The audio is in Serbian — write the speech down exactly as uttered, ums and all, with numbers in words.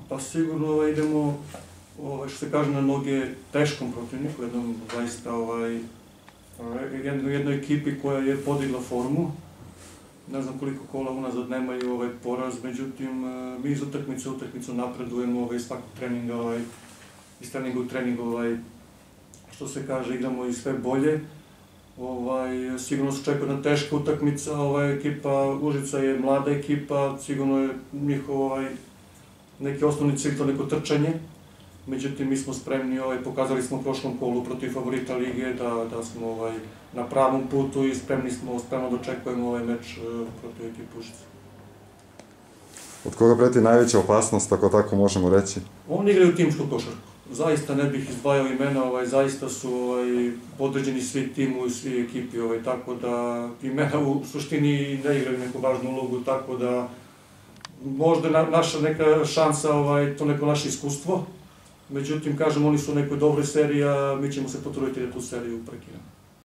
Pa sigurno idemo, što se kaže, na noge teškom protivniku, jednom zaista jednoj ekipi koja je podigla formu. Ne znam koliko kola unazad nemaju ovaj poraz, međutim, mi iz utakmice u utakmicu napredujemo iz svakog treninga, iz treninga u trening, što se kaže, igramo i sve bolje. Sigurno se očekuje jedna teška utakmica, ekipa Užica je mlada ekipa, sigurno je njihov neki osnovni cilj, to neko trčanje. Međutim, mi smo spremni, pokazali smo u prošlom kolu protiv favorita lige da smo na pravom putu i spremni smo, spremno dočekujemo ovaj meč protiv ekipa Užica. Od koga preti najveća opasnost, ako tako možemo reći? Oni igraju timsku košarku. Zaista ne bih izdvajao imena, zaista su podređeni svi timu i svi ekipi, tako da imena u suštini ne igraju neku važnu ulogu, tako da možda je naša neka šansa, to neko naše iskustvo. Međutim, kažem, oni su u nekoj dobroj seriji, a mi ćemo se potruditi da tu seriju prekinemo.